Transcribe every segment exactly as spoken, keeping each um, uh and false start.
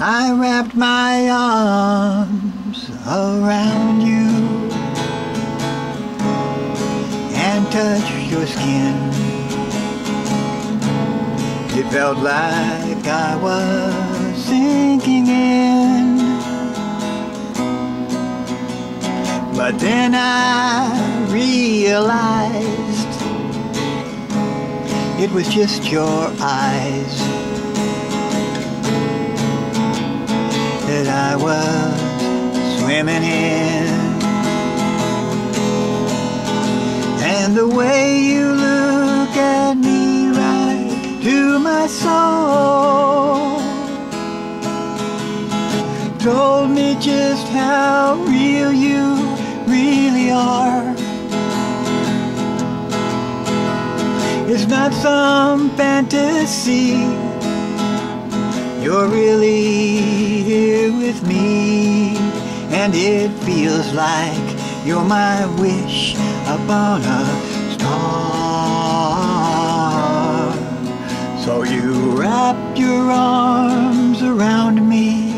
I wrapped my arms around you and touched your skin. It felt like I was sinking in. But then I realized it was just your eyes that I was swimming in. And the way you look at me right to my soul told me just how real you really are. It's not some fantasy, you're really here with me, and it feels like you're my wish upon a star. So you wrapped your arms around me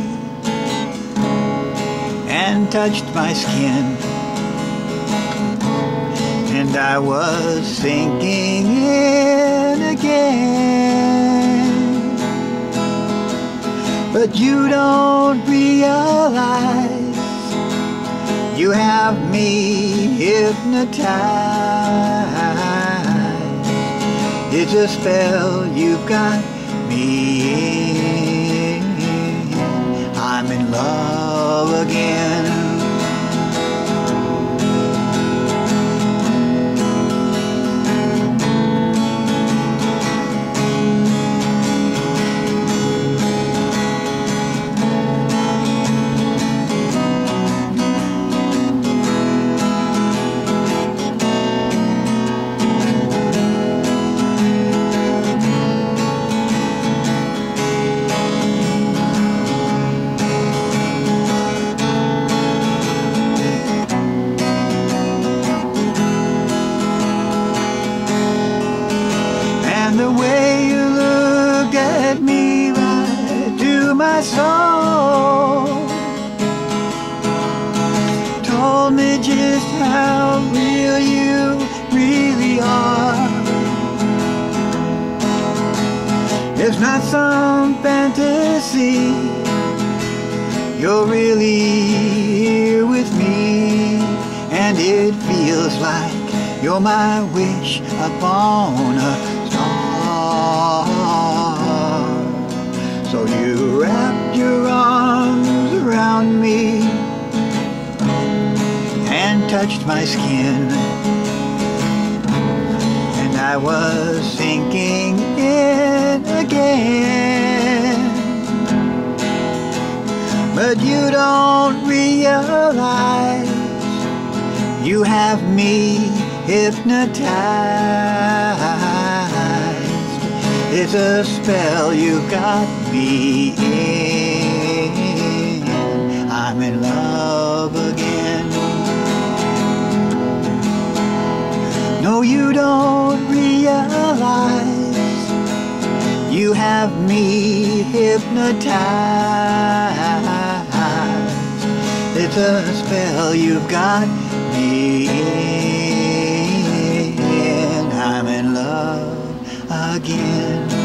and touched my skin, and I was sinking in again. But you don't realize you have me hypnotized. It's a spell you've got me in. I'm in love again. The way you look at me right to my soul told me just how real you really are. It's not some fantasy, you're really here with me, and it feels like you're my wish upon a star. So you wrapped your arms around me and touched my skin, and I was sinking in again. But you don't realize you have me hypnotized. It's a spell you got me in. I'm in love again. No, you don't realize you have me hypnotized. It's a spell you've got me in. I'm in love again.